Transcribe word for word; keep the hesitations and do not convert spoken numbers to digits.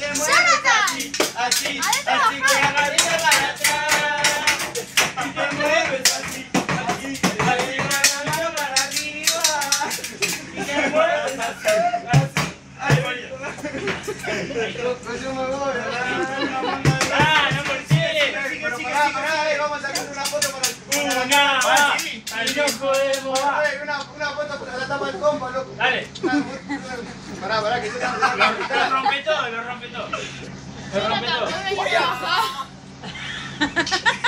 te mueves así, así, así que agarra y agarra atrás. Y te mueves así, así, así que agarra para arriba. Y te mueves así, así, así. Yo me voy, ah, no por qué. Sigue, sigue, sigue. Vamos a sacar una foto para el... Una, va. Al loco de moda. Una foto para la tapa del compa, loco. Dale. Pará, pará, que yo lo rompe todo, lo rompe todo. Lo rompe todo.